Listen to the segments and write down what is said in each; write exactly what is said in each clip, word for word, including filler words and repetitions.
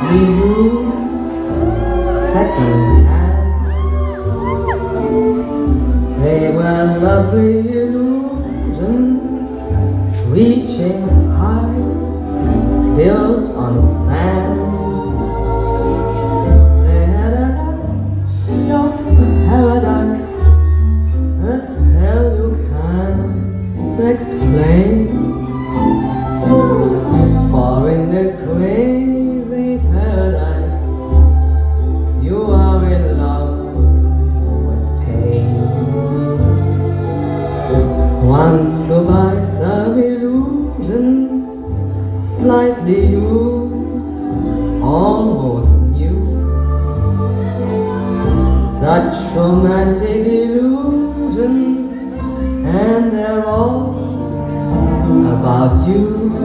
we used second hand. They were lovely illusions, reaching high, built on sand. They had a touch of paradise, a spell you can't explain. For in this crazy paradise, you are in love with pain. Want to buy some illusions, slightly used, almost new. Such romantic illusions, and they're all about you.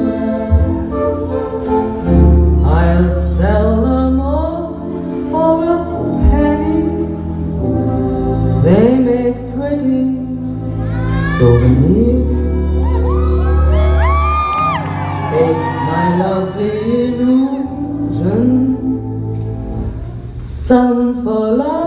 I'll sell them all for a penny. They make pretty souvenirs. Take my lovely illusions, some for life,